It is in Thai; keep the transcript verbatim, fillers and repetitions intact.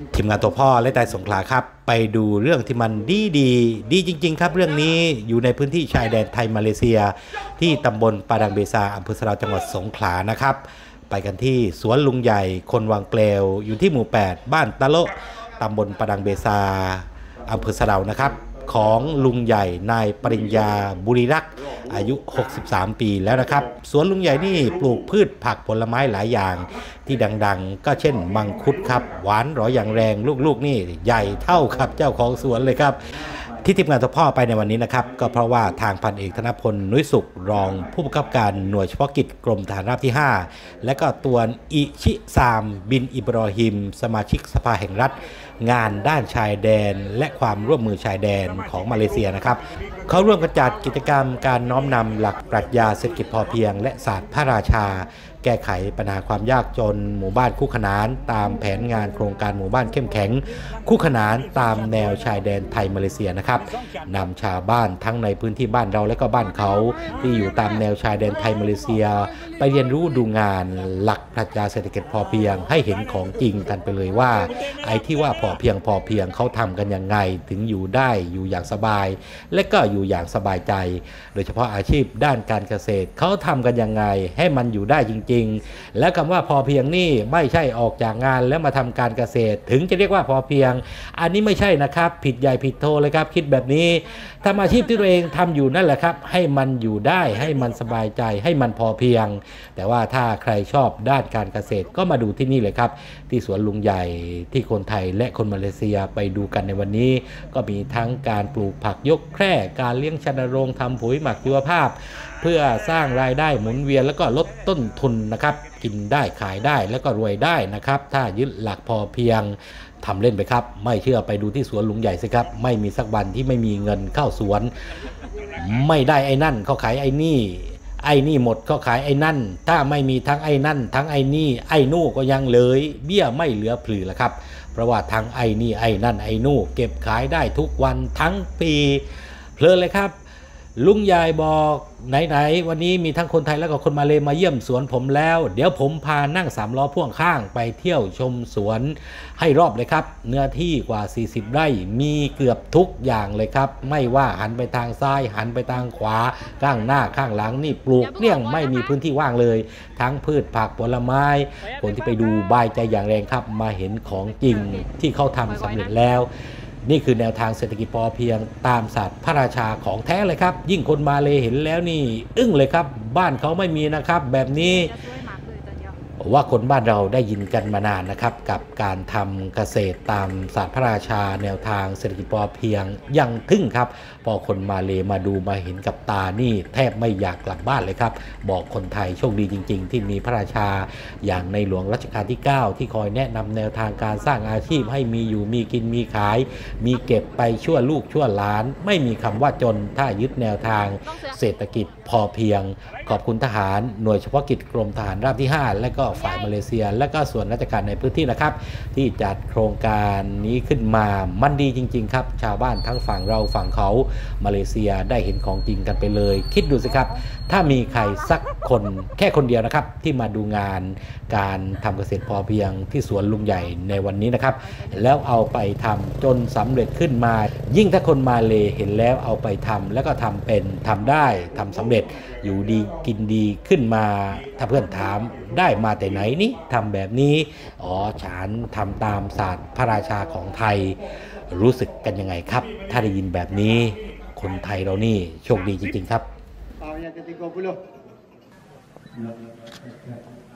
ทีมงานตัวพ่อและใจสงขลาครับไปดูเรื่องที่มันดีดีดีจริงๆครับเรื่องนี้อยู่ในพื้นที่ชายแดนไทยมาเลเซียที่ตำบลปาดังเบซาอำเภอสะดาวจังหวัดสงขลานะครับไปกันที่สวนลุงใหญ่คนวังเกลวอยู่ที่หมู่แปดบ้านตะโละตำบลปาดังเบซาอำเภอสะดาวนะครับของลุงใหญ่นายปริญญาบุรีรักษ์อายุหกสิบสามปีแล้วนะครับสวนลุงใหญ่นี่ปลูกพืชผักผลไม้หลายอย่างที่ดังๆก็เช่นมังคุดครับหวานหรออย่างแรงลูกๆนี่ใหญ่เท่ากับเจ้าของสวนเลยครับที่ทีมงานตัวพ่อไปในวันนี้นะครับก็เพราะว่าทางพันเอกธนพลนุ้ยสุขรองผู้บังคับการหน่วยเฉพาะกิจกรมทหารราบที่ห้าและก็ตัวอิชิซามบินอิบรอฮิมสมาชิกสภาแห่งรัฐงานด้านชายแดนและความร่วมมือชายแดนของมาเลเซียนะครับเขาร่วมกันจัดกิจกรรมการน้อมนำหลักปรัชญาเศรษฐกิจพอเพียงและศาสตร์พระราชาแก้ไขปัญหาความยากจนหมู่บ้านคู่ขนานตามแผนงานโครงการหมู่บ้านเข้มแข็งคู่ขนานตามแนวชายแดนไทยมาเลเซียนะครับนำชาวบ้านทั้งในพื้นที่บ้านเราและก็บ้านเขาที่อยู่ตามแนวชายแดนไทยมาเลเซียไปเรียนรู้ดูงานหลักปรัชญาเศรษฐกิจพอเพียงให้เห็นของจริงกันไปเลยว่าไอ้ที่ว่าพอเพียงพอเพียงเขาทำกันยังไงถึงอยู่ได้อยู่อย่างสบายและก็อยู่อย่างสบายใจโดยเฉพาะอาชีพด้านการเกษตรเขาทำกันยังไงให้มันอยู่ได้จริงๆและคำว่าพอเพียงนี่ไม่ใช่ออกจากงานแล้วมาทำการเกษตรถึงจะเรียกว่าพอเพียงอันนี้ไม่ใช่นะครับผิดใหญ่ผิดโตเลยครับคิดแบบนี้ทำอาชีพที่ตัวเองทำอยู่นั่นแหละครับให้มันอยู่ได้ให้มันสบายใจให้มันพอเพียงแต่ว่าถ้าใครชอบด้านการเกษตรก็มาดูที่นี่เลยครับที่สวนลุงใหญ่ที่คนไทยและคนมาเลเซียไปดูกันในวันนี้ก็มีทั้งการปลูกผักยกแคร่การเลี้ยงชันโรงทำปุ๋ยหมักชีวภาพเพื่อสร้างรายได้หมุนเวียนแล้วก็ลดต้นทุนนะครับกินได้ขายได้แล้วก็รวยได้นะครับถ้ายึดหลักพอเพียงทำเล่นไปครับไม่เชื่อไปดูที่สวนลุงใหญ่สิครับไม่มีสักวันที่ไม่มีเงินเข้าสวนไม่ได้ไอ้นั่นเขาขายไอ้นี่ไอ้นี่หมดเขาขายไอ้นั่นถ้าไม่มีทั้งไอ้นั่นทั้งไอ้นี่ไอ้นู่ก็ยังเลยเบี้ยไม่เหลือผลือละครับเพราะว่าทั้งไอ้นี่ไอ้นั่นไอ้นู่เก็บขายได้ทุกวันทั้งปีเพลินเลยครับลุงยายบอกไหนๆวันนี้มีทั้งคนไทยแล้วก็คนมาเลมาเยี่ยมสวนผมแล้วเดี๋ยวผมพานั่งสามล้อพ่วงข้างไปเที่ยวชมสวนให้รอบเลยครับเนื้อที่กว่าสี่สิบไร่มีเกือบทุกอย่างเลยครับไม่ว่าหันไปทางซ้ายหันไปทางขวาข้างหน้าข้างหลังนี่ปลูกเกลี้ยงไม่มีพื้นที่ว่างเลยทั้งพืชผักผลไม้คนที่ไปดูบายใจอย่างแรงครับมาเห็นของจริงที่เขาทำสำเร็จแล้วนี่คือแนวทางเศรษฐกิจพอเพียงตามศาสตร์พระราชาของแท้เลยครับยิ่งคนมาเลเห็นแล้วนี่อึ้งเลยครับบ้านเขาไม่มีนะครับแบบนี้ว่าคนบ้านเราได้ยินกันมานานนะครับกับการทำเกษตรตามศาสตร์พระราชาแนวทางเศรษฐกิจพอเพียงยังทึ่งครับพอคนมาเลมาดูมาเห็นกับตานี่แทบไม่อยากกลับบ้านเลยครับบอกคนไทยโชคดีจริงๆที่มีพระราชาอย่างในหลวงรัชกาลที่เก้าที่คอยแนะนำแนวทางการสร้างอาชีพให้มีอยู่มีกินมีขายมีเก็บไปชั่วลูกชั่วหลานไม่มีคำว่าจนถ้ายึดแนวทางเศรษฐกิจพอเพียงขอบคุณทหารหน่วยเฉพาะกิจกรมทหารราบที่ห้าและก็ฝ่ายมาเลเซียและก็ส่วนราชการในพื้นที่นะครับที่จัดโครงการนี้ขึ้นมามันดีจริงๆครับชาวบ้านทั้งฝั่งเราฝั่งเขามาเลเซียได้เห็นของจริงกันไปเลยคิดดูสิครับถ้ามีใครสักคนแค่คนเดียวนะครับที่มาดูงานการทำเกษตรพอเพียงที่สวนลุงใหญ่ในวันนี้นะครับแล้วเอาไปทำจนสำเร็จขึ้นมายิ่งถ้าคนมาเลเห็นแล้วเอาไปทำแล้วก็ทำเป็นทำได้ทำสำเร็จอยู่ดีกินดีขึ้นมาถ้าเพื่อนถามได้มาแต่ไหนนี่ทำแบบนี้อ๋อฉันทำตามศาสตร์พระราชาของไทยรู้สึกกันยังไงครับถ้าได้ยินแบบนี้คนไทยเรานี่โชคดีจริงๆครับ